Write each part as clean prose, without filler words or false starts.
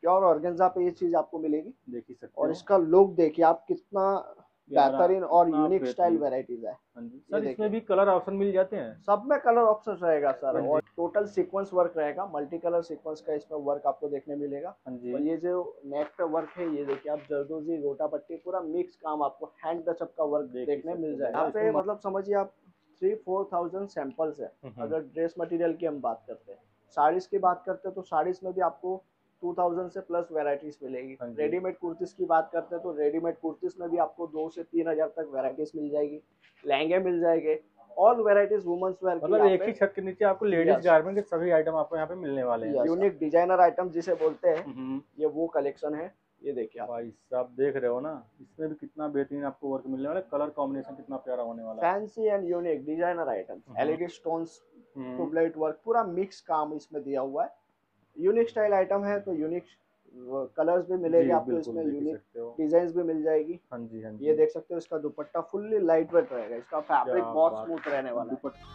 Pure organza पे ये चीज आपको मिलेगी। देख ही सकते और हो इसका लुक देखिए आप, कितना प्यारा, बेहतरीन और कितना यूनिक स्टाइल बेहतरीन। वेराइटीज है। हाँ जी ये सर, इसमें देखिए भी कलर ऑप्शन मिल जाते हैं। सब में कलर ऑप्शन रहेगा सर, हाँ जी। और टोटल सीक्वेंस वर्क रहेगा, मल्टी कलर सीक्वेंस का इसमें वर्क आपको देखने मिलेगा। हाँ जी। और ये जो नेक पे वर्क है, ये देखिए आप जरदोजी गोटा पट्टी पूरा मिक्स काम आपको हैंड टचअप का वर्क देख ही देखने सकते मिल हो जाएगा। भैया यहाँ इसमें पे मतलब समझिए आप 3-4 थाउजेंड सैंपल्स है। हम्म। अगर ड्रेस मटेरियल की हम बात करते हैं, साड़ीज की बात करते हैं, तो साड़ीज में भी आपको 2000 से प्लस वेराइटीज मिलेगी। हाँ जी। रेडीमेड कुर्तीज की बात करते हैं तो रेडीमेड कुर्तीज में भी आपको 2 से 3 हजार तक वेराइटीज मिल जाएगी। लहंगे मिल जाएंगे, ऑल वेराइटीज वुमेन्स वेयर की मतलब यहाँ एक पे। ही छत के नीचे आपको लेडीज यस, गारमेंट के सभी आइटम आपको यहाँ पे मिलने वाले हैं। यूनिक डिजाइनर आइटम जिसे बोलते हैं, हम्म। ये वो कलेक्शन है। ये देखिए आप, भाई साहब देख रहे हो ना, इसमें भी कितना बेहतरीन आपको वर्क मिलने वाला है, कलर कॉम्बिनेशन कितना प्यारा होने वाला है। Fancy and unique designer items, hmm. LED stones, hmm. Tubelight work, पूरा मिक्स काम इसमें दिया हुआ है। यूनिक स्टाइल आइटम है तो यूनिक कलर्स भी जी मिलेंगे आपको बिल्कुल, इसमें, देख ही यूनिक सकते हो। डिजाइन भी मिल जाएगी। हाँ जी, हाँ ये जी। देख सकते हो, इसका दुपट्टा फुल्ली लाइट वेट रहेगा, इसका क्या फैब्रिक बहुत बात स्मूथ रहने है वाला है। दुपट्टा।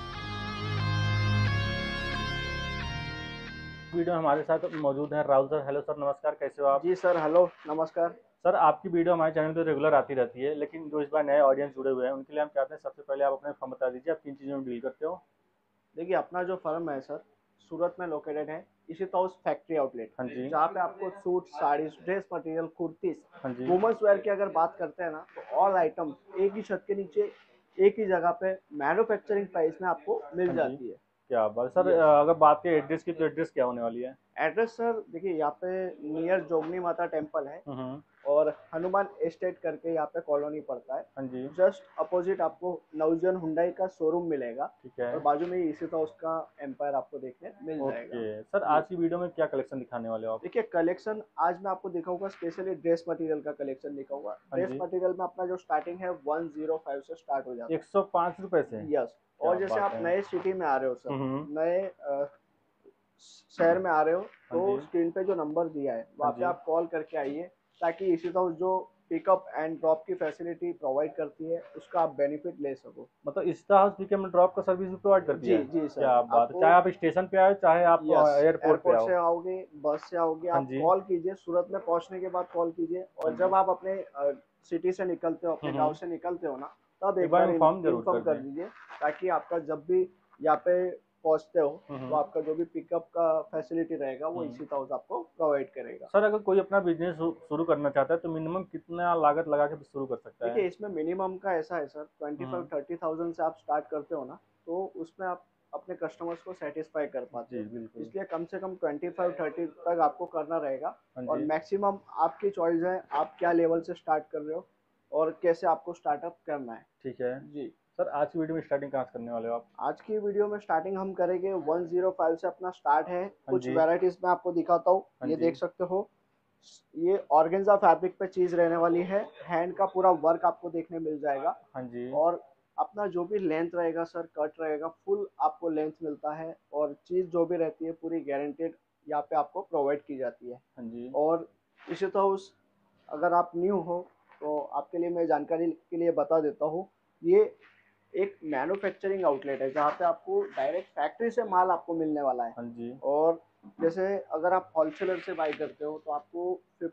वीडियो हमारे साथ मौजूद है राहुल सर। हेलो सर, नमस्कार, कैसे हो आप? जी सर, हेलो नमस्कार। सर आपकी वीडियो हमारे चैनल पे रेगुलर आती रहती है, लेकिन जो इस बार नए ऑडियंस जुड़े हुए हैं उनके लिए हम चाहते हैं सबसे पहले आप अपने फर्म बता दीजिए, आप किन चीज़ों में डील करते हो? देखिए अपना जो फर्म है सर, सूरत में लोकेटेड है, इसी तो उस फैक्ट्री आउटलेट, हाँ जी। जहाँ पे आपको suit, sari, dress material, kurtis, हाँ जी। वुमेन्स वेयर की अगर बात करते हैं ना, तो ऑल आइटम एक ही छत के नीचे एक ही जगह पे मैन्युफैक्चरिंग प्राइस में आपको मिल हाँ जी। जाती है। क्या बात सर, यस, अगर बात करें एड्रेस की, तो एड्रेस क्या होने वाली है? एड्रेस सर देखिए, यहाँ पे नियर जोगनी माता टेम्पल है, हम्म। और हनुमान एस्टेट करके यहाँ पे कॉलोनी पड़ता है। हाँ जी। जस्ट अपोजिट आपको नवजन हुंडई का शोरूम मिलेगा, ठीक है। और बाजू में ही इसी तो उसका एम्पायर आपको देखने मिल जाएगा। ओके सर, जी, आज की वीडियो में क्या कलेक्शन दिखाने वाले हो आप? देखिए कलेक्शन आज मैं आपको दिखाऊंगा, स्पेशली ड्रेस मटेरियल का कलेक्शन दिखाऊंगा। हाँ ड्रेस जी। मटेरियल में अपना जो स्टार्टिंग है 105 से स्टार्ट हो जाता 105 रुपए से? है। यस, क्या और जैसे बात आप है। नए सिटी में आ रहे हो सर, हम्म। नए शहर में आ रहे हो, हाँ तो जी। स्क्रीन पे जो नंबर दिया है हाँ वहाँ पे जी। आप कॉल करके आइए, ताकि इसी तरह जो पिकअप एंड ड्रॉप की फैसिलिटी प्रोवाइड करती है उसका आप बेनिफिट ले सको। मतलब Insta house pick and drop का सर्विस भी प्रोवाइड करती जी है? जी सर, क्या बात है, आपको चाहे आप स्टेशन पे आओ चाहे आप यस, एयरपोर्ट पे एयरपोर्ट आओ। से आओगे, बस से आओगे, हाँ आप जी। कॉल कीजिए, सूरत में पहुंचने के बाद कॉल कीजिए, हाँ और जी। जब आप अपने सिटी से निकलते हो, अपने गांव हम्म। से निकलते हो ना, तब एक एक बार बार इन्फॉर्म जरूर इन्फॉर्म कर कर दें। दीजिए, ताकि आपका जब भी यहाँ पे पहुंचते हो, तो हम्म। आपका जो भी पिकअप का फैसिलिटी रहेगा वो हम्म। इसी हाउस आपको प्रोवाइड करेगा। सर अगर कोई अपना बिजनेस शुरू करना चाहता है तो मिनिमम कितना लागत लगा के शुरू कर सकता है? देखिए इसमें मिनिमम का ऐसा है सर, 25-30 थाउजेंड से आप स्टार्ट करते हो ना, तो उसमें आप अपने कस्टमर्स को सेटिस्फाई कर पाते जी हो। बिल्कुल। इसलिए कम से कम 25-30 तक आपको करना रहेगा। हाँ और जी। मैक्सिमम आपकी चॉइस है, आप क्या लेवल से स्टार्ट कर रहे हो और कैसे आपको स्टार्टअप करना है। ठीक है। जी, सर आज की वीडियो में स्टार्टिंग कहाँ से करने वाले हो आप? आज की वीडियो में स्टार्टिंग हम करेंगे 105 से, अपना स्टार्ट है। हाँ कुछ जी। वेराइटीज मैं आपको दिखाता हूँ, हाँ ये जी। देख सकते हो, ये ऑर्गेन्जा फैब्रिक पे चीज रहने वाली है, हैंड का पूरा वर्क आपको देखने मिल जाएगा। हाँ जी। और अपना जो भी लेंथ रहेगा सर, कट रहेगा, फुल आपको लेंथ मिलता है, और चीज़ जो भी रहती है पूरी गारंटेड यहाँ पे आपको प्रोवाइड की जाती है। हाँ जी। और इसी तो उस, अगर आप न्यू हो तो आपके लिए मैं जानकारी के लिए बता देता हूँ, ये एक मैन्युफैक्चरिंग आउटलेट है, जहाँ पे आपको डायरेक्ट फैक्ट्री से माल आपको मिलने वाला है। हाँ जी। और जैसे अगर आप होलसेलर से बाई करते हो तो आपको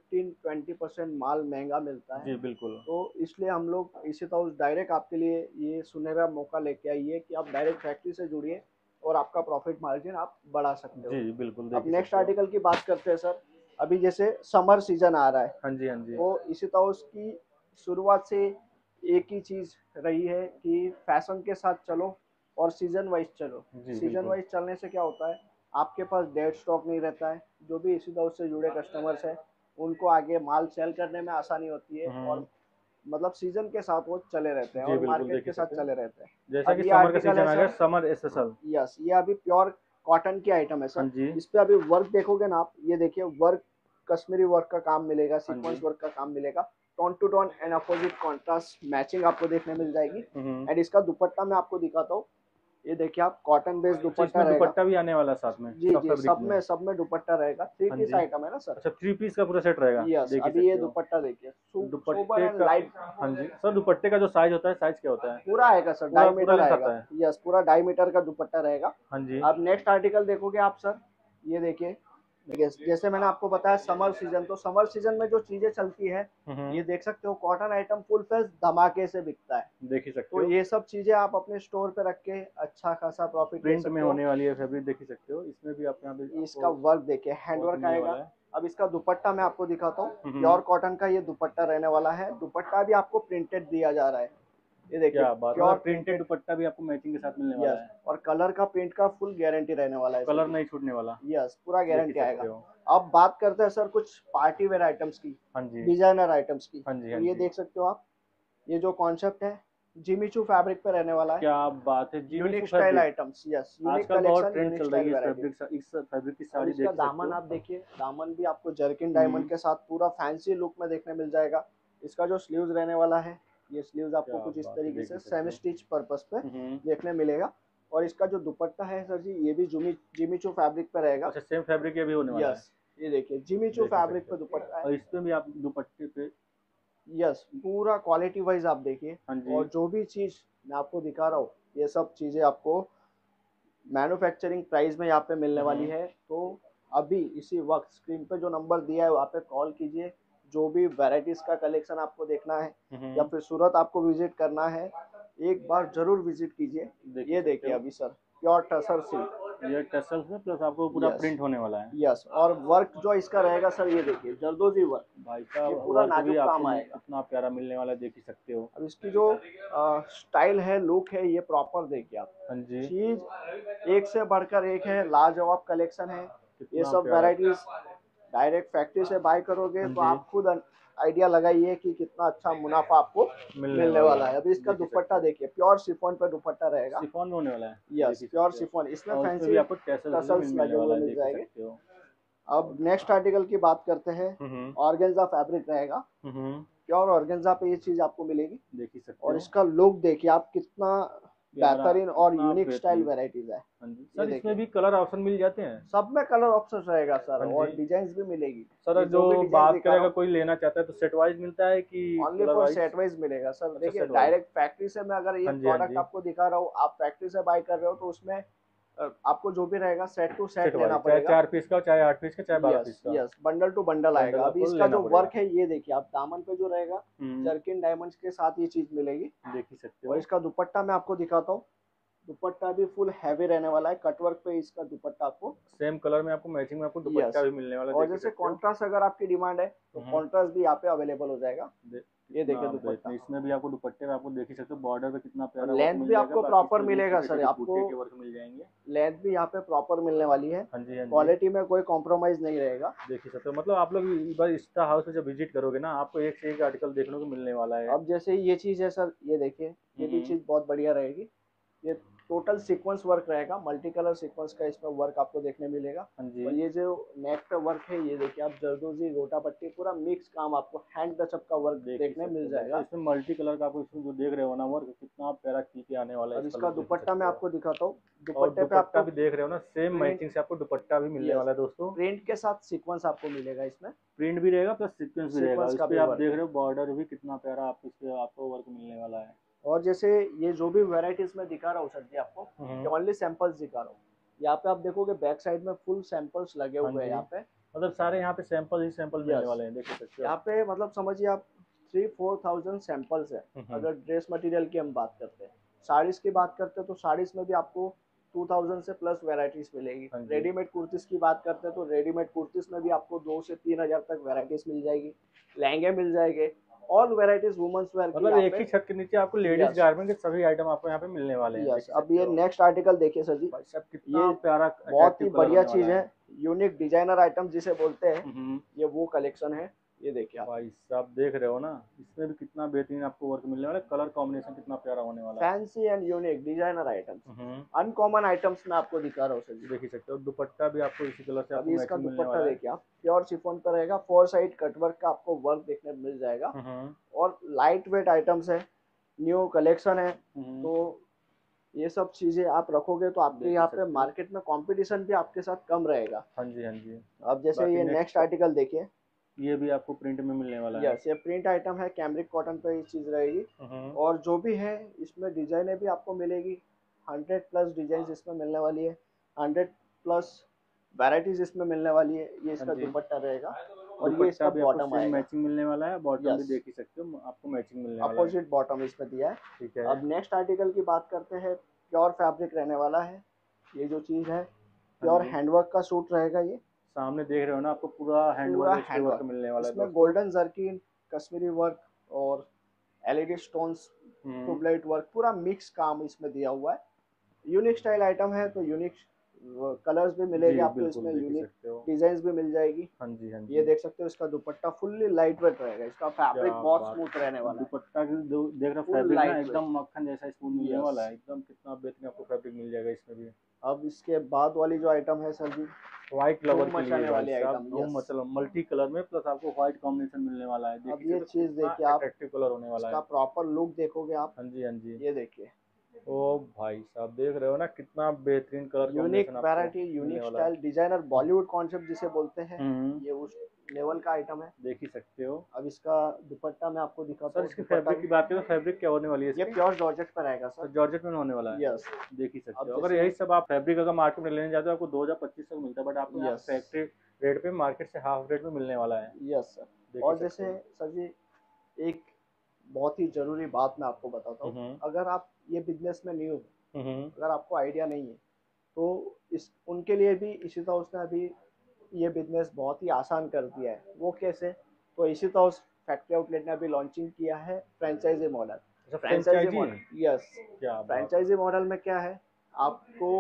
15-20% माल महंगा मिलता है। जी बिल्कुल। तो इसलिए हम लोग इसी तरह डायरेक्ट आपके लिए ये सुनहरा मौका लेके आइए कि आप डायरेक्ट फैक्ट्री से जुड़िए, और आपका प्रॉफिट मार्जिन आप बढ़ा सकते हो। जी बिल्कुल, देख अब ही नेक्स्ट सकते हो। आर्टिकल की बात करते हैं सर। अभी जैसे समर सीजन आ रहा है, हाँ जी। हाँ जी। तो इसी तरह उसकी शुरुआत से एक ही चीज़ रही है कि फैशन के साथ चलो और सीजन वाइज चलो। जी सीजन बिल्कुल। वाइज चलने से क्या होता है, आपके पास डेड स्टॉक नहीं रहता है, जो भी इसी तरह से जुड़े कस्टमर्स हैं उनको आगे माल सेल करने में आसानी होती है, हम्म। और मतलब सीजन के साथ वो चले रहते हैं जी और बिल्कुल, मार्केट देख ही के साथ सकते हैं। चले रहते हैं। जैसा अब कि ये समर का आर्टिकल सीजन है आ गया, सर, समर स्पेशल। यस, ये अभी प्योर कॉटन की आइटम है हाँ सर। जी। इस पे अभी वर्क देखोगे ना आप, ये देखिए वर्क, कश्मीरी वर्क का काम मिलेगा, हाँ सीक्वेंस जी। वर्क का काम मिलेगा, tone to tone and opposite contrast matching आपको देखने मिल जाएगी। हम्म। एंड इसका दुपट्टा मैं आपको दिखाता हूँ, ये देखिए आप, कॉटन बेस्ड अच्छा, दुपट्टा इसमें रहेगा। दुपट्टा भी आने वाला है साथ में जी सब जी, फैब्रिक में? सब में दुपट्टा रहेगा, थ्री हाँ पीस जी। आइटम है ना सर। अच्छा, 3 पीस का पूरा सेट रहेगा, यस, देख ही अभी ये सकते हो। दुपट्टा देखिए, सोबर दुपट्टे एंड का, लाइट हाँ जी सर, दुपट्टे का जो साइज होता है, साइज क्या होता है? पूरा आएगा सर, पूरा पूरा डायमीटर लेंथ आएगा। आता है? यस, पूरा डायमीटर का दुपट्टा रहेगा। हाँ जी। अब नेक्स्ट आर्टिकल देखोगे आप सर, ये देखिए, देखिए जैसे मैंने आपको बताया समर सीजन, तो समर सीजन में जो चीजें चलती है ये देख सकते हो, कॉटन आइटम फुल फेस धमाके से बिकता है। देख ही सकते तो हो, ये सब चीजें आप अपने स्टोर पे रख के अच्छा खासा प्रॉफिट ले प्रिंट में सकते हो। होने वाली है फैब्रिक, देख ही सकते हो। इसमें भी आप यहाँ पे इसका आपको वर्क देखिए, हैंड वर्क वर्क मिलने आएगा। वाला है। अब इसका दुपट्टा मैं आपको दिखाता हूँ, हम्म, प्योर कॉटन का ये दुपट्टा रहने वाला है। दुपट्टा भी आपको प्रिंटेड दिया जा रहा है, ये देखिए क्या बात, प्योर मतलब प्रिंटेड प्रिंटेड। दुपट्टा भी आपको मैचिंग के साथ मिलने वाला यस, है, और कलर का प्रिंट का फुल गारंटी रहने वाला है सर कलर जी। नहीं छूटने वाला, यस, पूरा देख ही गारंटी सकते आएगा। हो। अब बात करते हैं सर कुछ पार्टी वेयर आइटम्स की, हाँ जी, डिजाइनर आइटम्स की। हाँ जी, तो हाँ ये जी। देख सकते हो आप, ये जो कॉन्सेप्ट है जिमीचू फैब्रिक पे रहने वाला है। क्या बात है, unique Jimmy Choo style fabric. Items, yes, unique आजकल बहुत कलेक्शन, ट्रेंड यूनिक चल रही स्टाइल है इस वेराइटी। फैब्रिक, इस फैब्रिक की अब साड़ी इसका देख ही सकते दामन हो। आप देखिए, दामन भी आपको जर्किन हम्म, डायमंड के साथ पूरा फैंसी लुक में देखने मिल जाएगा। इसका जो स्लीव्स रहने वाला है, ये स्लीव्स आपको क्या कुछ इस बात है, तरीके देख ही से सकते सेमी हो। स्टिच पर्पस पे हम्म, देखने मिलेगा। और इसका जो दुपट्टा है सर जी, ये भी जिमीचू फैब्रिक पे रहेगा। अच्छा, सेम फैब्रिक ये भी होने वाला है, यस, ये देखिए जिमीचू देख ही फैब्रिक सकते पे दुपट्टा हो। है। और इस पे भी आप दुपट्टे पे, यस, पूरा क्वालिटी वाइज आप देखिए। हाँ जी। और जो भी चीज मैं आपको दिखा रहा हूँ, ये सब चीजें आपको मैन्युफैक्चरिंग प्राइस में यहाँ पे मिलने वाली हम्म, है। तो अभी इसी वक्त स्क्रीन पे जो नंबर दिया है वहाँ पे कॉल कीजिए। जो भी वैरायटीज का कलेक्शन आपको देखना है या हम्म, फिर सूरत आपको विजिट करना है, एक बार जरूर विजिट कीजिए। देख ही ये सकते देखिए हो। अभी सर, प्योर टसर सिल्क। ये टसल्स में प्लस आपको पूरा यस, प्रिंट होने वाला है। यस, और वर्क जो इसका रहेगा सर, ये देखिए जरदोजी वर्क, भाई ये साहब, पूरा वर्क भी नाजुक आपको काम आएगा। कितना प्यारा मिलने वाला है, देख ही सकते हो। अब इसकी जो स्टाइल है, लुक है, ये प्रॉपर देखिए आप। हाँ जी, चीज एक से बढ़कर एक है, लाजवाब कलेक्शन है। ये कितना सब प्यारा। वैरायटीज डायरेक्ट फैक्ट्री से बाय करोगे हाँ तो जी, आप खुद आइडिया लगाइए कि कितना अच्छा मुनाफा आपको मिलने मिलने वाला वाला है, है। अभी इसका देख ही सकते दुपट्टा हो। देखिए, प्योर शिफॉन पे दुपट्टा रहेगा। शिफॉन में होने वाला है, देख यस, ही प्योर सकते हो। शिफॉन, इसमें और उसमें भी फैंसी आपको टैसल्स भी टसल्स मिलने लगे वाला हुए है, मिल देख ही जाएंगे। सकते हो। अब नेक्स्ट आर्टिकल की बात करते हैं। हम्म, ऑर्गेन्जा फैब्रिक रहेगा, हम्म, प्योर ऑर्गेन्जा पे ये चीज आपको मिलेगी। देख ही सकते और हो। इसका लुक देखिए आप, कितना प्यारा, बेहतरीन और कितना यूनिक स्टाइल बेहतरीन। वेराइटीज है। हाँ जी ये सर, इसमें देखिए, भी कलर ऑप्शन मिल जाते हैं। सब में कलर ऑप्शन रहेगा सर, हाँ और जी डिजाइन भी मिलेगी। सर, ये जो जो भी डिजाइन बात दिखा रहा करेगा हूँ, कोई लेना चाहता है तो सेट वाइज मिलता है कि only colour for wise? Set wise मिलेगा सर। अच्छा, देखिए सेट वाइज। डायरेक्ट फैक्ट्री से मैं अगर ये हाँ जी, हाँ प्रोडक्ट जी, आपको दिखा रहा हूँ, आप फैक्ट्री से बाय कर रहे हो, तो उसमें आपको जो भी रहेगा सेट टू सेट सेट लेना वाइज, चाहे पड़ेगा। 4 पीस का, चाहे 8 पीस का, चाहे 12 यस, पीस का यस, बंडल टू बंडल आएगा। बंडल अभी आपको इसका लेना जो पड़ेगा। वर्क है, ये देखिए आप, दामन पे जो रहेगा हम्म, जर्किन डायमंड्स के साथ ये चीज मिलेगी। देख ही सकते और हो। इसका दुपट्टा मैं आपको दिखाता हूँ। दुपट्टा भी फुल हैवी रहने वाला है, कटवर्क पे इसका दुपट्टा आपको। सेम कलर में आपको मैचिंग में आपको दुपट्टा यस, भी मिलने वाला है, और देख ही जैसे सकते हो। कॉन्ट्रास्ट अगर आपकी डिमांड है तो कॉन्ट्रास्ट भी यहाँ पे अवेलेबल हो जाएगा। ये कितना देखिए दुपट्टा, बेहतरीन, इसमें भी आपको दुपट्टे में आपको देख ही सकते हो, बॉर्डर पे कितना प्यारा वर्क लेंथ मिल भी जाएगा। आपको बाकी प्रॉपर इसमें भी मिलेगा छोटे सर छोटे आपको। बूटे के वर्क मिल जाएंगे। लेंथ भी यहाँ पे प्रॉपर मिलने वाली है। हाँ जी, हाँ जी, क्वालिटी में कोई कॉम्प्रोमाइज नहीं रहेगा। देख ही सकते हो। मतलब आप लोग एक बार इंस्टा हाउस में जब विजिट करोगे ना, आपको एक से एक आर्टिकल देखने को मिलने वाला है। अब जैसे ये चीज है सर, ये देखिए, ये भी हम्म, चीज बहुत बढ़िया रहेगी। ये टोटल सीक्वेंस वर्क रहेगा, मल्टी कलर सीक्वेंस का इसमें वर्क आपको देखने मिलेगा। हाँ जी, और ये जो नेक पे वर्क है, ये देखिए आप, जरदोजी गोटा पट्टी पूरा मिक्स काम आपको हैंड टचअप का वर्क देख ही देखने सकते मिल हो भाई साहब। जाएगा। इसमें मल्टी कलर का आपको इसमें जो देख रहे हो ना वर्क, कितना प्यारा खिल के आने वाला है, अब इसका इसका लुक देख ही दुपट्टा मैं सकते हो। आपको दिखाता हूँ। और दुपट्टे पे दुपट्टा आपको भी देख रहे हो ना, सेम प्रिंट, मैचिंग से आपको दुपट्टा भी मिलने यस, वाला है दोस्तों। प्रिंट के साथ सीक्वेंस आपको मिलेगा इसमें। प्रिंट भी रहेगा प्लस सीक्वेंस भी रहेगा। सीक्वेंस इस का पे भी आप वर्क देख है। रहे हो बॉर्डर भी कितना प्यारा आपको, इस पे आपको वर्क मिलने वाला है। और जैसे ये जो भी वेराइटीज में दिखा रहा हूँ सर जी आपको, ये हम्म, ओनली सैंपल्स दिखा रहा हूँ। यहाँ पे आप देखोगे बैक साइड में फुल सैंपल्स लगे हाँ हुए हैं जी, यहाँ पे। मतलब सारे यहाँ पे सैंपल ही सैंपल मिलने यस, वाले हैं, देख सकते हो यहाँ आप। पे मतलब समझिए आप 3-4 थाउजेंड सैंपल्स है। हम्म, अगर ड्रेस मटेरियल की हम बात करते हैं, साड़ीज की बात करते हैं, तो साड़ीज में भी आपको 2000 से प्लस वेराइटीज मिलेगी। हाँ जी, रेडीमेड कुर्तीज की बात करते हैं तो रेडीमेड कुर्तीज में भी आपको 2 से 3 हजार तक वेराइटीज मिल जाएगी। लहंगे मिल जाएंगे, ऑल वेराइटीज वुमेन्स वेयर की मतलब यहाँ एक पे। ही छत के नीचे आपको लेडीज यस, गारमेंट के सभी आइटम आपको यहाँ पे मिलने वाले हैं, देख यस, ही अब सकते ये हो। नेक्स्ट आर्टिकल देखिए सर जी। भाई साहब, ये कितना प्यारा बहुत अट्रैक्टिव ही कलर बढ़िया होने चीज वाला है, है। यूनिक डिजाइनर आइटम जिसे बोलते हैं, हम्म, ये वो कलेक्शन है। ये देखिए आप, भाई साहब देख रहे हो ना, इसमें भी कितना बेहतरीन आपको वर्क मिलने वाला है। कलर कॉम्बिनेशन कितना प्यारा होने वाला है। Fancy and unique designer items, hmm, uncommon items मैं आपको दिखा रहा हूँ सर जी। देख ही सकते हो। दुपट्टा भी आपको इसी कलर से आपको अभी इसका मैचिंग मिलने दुपट्टा वाला है। देखिए आप, प्योर शिफॉन पर रहेगा, 4 साइड कटवर्क का आपको वर्क देखने को मिल जाएगा। हम्म, और लाइट वेट आइटम्स है, न्यू कलेक्शन है। हम्म, तो ये सब चीजें आप रखोगे तो आपके देख ही यहाँ पे सकते हो। मार्केट में कंपटीशन भी आपके साथ कम रहेगा। हाँ जी, हाँ जी। अब जैसे बाकी ये नेक्स्ट नेक्स्ट, आर्टिकल देखिए। ये भी आपको प्रिंट में मिलने वाला है। यस, ये प्रिंट आइटम है, कैमरिक कॉटन पे ये चीज रहेगी। हम्म, और जो भी है इसमें डिजाइने भी आपको मिलेगी, 100 प्लस डिजाइन इसमें मिलने वाली है। 100 प्लस वैरायटीज इसमें मिलने वाली है। ये हाँ इसका जी। दुपट्टा रहेगा और ये दुपट्टा इसका भी आपको बॉटम सेम आएगा। मैचिंग मिलने वाला है, बॉटम भी यस, देख ही सकते हो आपको मैचिंग मिलने वाला है। अपोजिट बॉटम इसमें दिया है। ठीक है। अब नेक्स्ट आर्टिकल की बात करते हैं। प्योर फैब्रिक रहने वाला है ये जो चीज़ है, हाँ प्योर जी, हैंडवर्क का सूट रहेगा ये। सामने देख रहे हो ना, आपको पूरा पूरा हैंडवर्क इस पे वर्क हैंडवर्क, मिलने वाला है इसमें दोस्तों। गोल्डन जर्किन, कश्मीरी वर्क और LED stones, hmm. Tubelight work, पूरा मिक्स काम इसमें दिया हुआ है। यूनिक स्टाइल आइटम है तो यूनिक कलर्स भी जी मिलेंगे आपको बिल्कुल, इसमें, देख ही यूनिक सकते हो। डिजाइन भी मिल जाएगी। हाँ जी, हाँ ये जी। देख सकते हो इसका दुपट्टा फुल्ली लाइट वेट रहेगा, इसका क्या फैब्रिक बहुत बात स्मूथ है। रहने और वाला है, दुपट्टा की देख रहा फुल फैब्रिक ना, लाइट वेट। एकदम मक्खन जैसा स्मूथ मिलने यस। वाला है, एकदम कितना बेहतरीन आपको फैब्रिक मिल जाएगा इसमें भी। अब इसके बाद वाली जो आइटम है सर जी, व्हाइट लवर धूम के लिए मचाने भाई वाली साहब, आइटम। धूम यस, मतलब मल्टी कलर में, प्लस आपको व्हाइट कॉम्बिनेशन मिलने वाला है। अब देखिए ये तो चीज कितना देखिए आप, अट्रैक्टिव कलर होने वाला इसका है। प्रॉपर लुक देखोगे आप, हाँ जी, हाँ जी। ये देखिए, ओ भाई साहब, देख रहे हो ना कितना बेहतरीन कलर यूनिक कॉम्बिनेशन आपको वैरायटी, मिलने यूनिक वाला है। स्टाइल, डिजाइनर बॉलीवुड कॉन्सेप्ट जिसे बोलते हैं, हम्म। ये उस लेवल का आइटम है। देख ही सकते हो। अब इसका दुपट्टा मैं आपको दिखाता सर हूँ, इसकी दुपट्टा फैब्रिक भी की बात करें तो फैब्रिक क्या होने वाली है ये इसकी? प्योर जॉर्जेट पर रहेगा तो सर। जॉर्जेट में होने वाला है। यस। देख ही सकते अब हो। अगर जैसे, यही सब आप फैब्रिक अगर मार्केट में लेने जाते हो, आपको 2000-2500 का मिलता है, बट आपको यहाँ यस, पे फैक्ट्री रेट पे, मार्केट से हाफ रेट में मिलने वाला है। Yes sir. देख ही और सकते जैसे हो। सर जी, एक बहुत ही ज़रूरी बात मैं आपको बताता हूँ। हम्म। अगर आप ये बिजनेस में न्यू हो, हम्म। अगर आपको आइडिया नहीं है, तो इस उनके लिए भी इसी तरह उसने अभी ये बिजनेस बहुत ही आसान कर दिया है। वो कैसे? तो इसी तरह उस फैक्ट्री आउटलेट ने अभी लॉन्चिंग किया है फ्रेंचाइजी मॉडल। अच्छा, फ्रेंचाइजी फ्रेंचाइजी। Model, yes. क्या बात है। फ्रेंचाइजी मॉडल में क्या है, आपको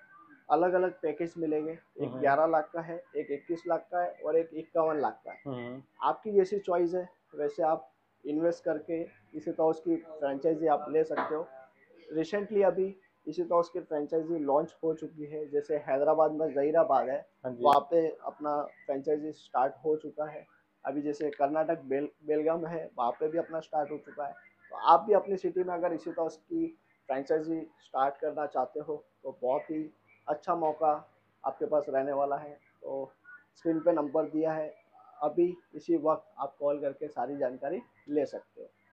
अलग अलग पैकेज मिलेंगे। एक हम्म। 11 लाख का है, एक 21 लाख का है और एक 51 लाख का है। हम्म। आपकी जैसी चॉइस है वैसे आप इन्वेस्ट करके इसी तरह उसकी फ्रेंचाइजी आप ले सकते हो। रिसेंटली अभी इसी तरह उसकी फ्रेंचाइजी लॉन्च हो चुकी है, जैसे हैदराबाद में जहीराबाद है, हाँ जी। वहाँ पे अपना फ्रेंचाइजी स्टार्ट हो चुका है। अभी जैसे कर्नाटक बेलगाम है, वहाँ पे भी अपना स्टार्ट हो चुका है। तो आप भी अपनी सिटी में अगर इसी तरह उसकी फ्रेंचाइजी स्टार्ट करना चाहते हो तो बहुत ही अच्छा मौका आपके पास रहने वाला है। तो स्क्रीन पे नंबर दिया है, अभी इसी वक्त आप कॉल करके सारी जानकारी ले सकते हो।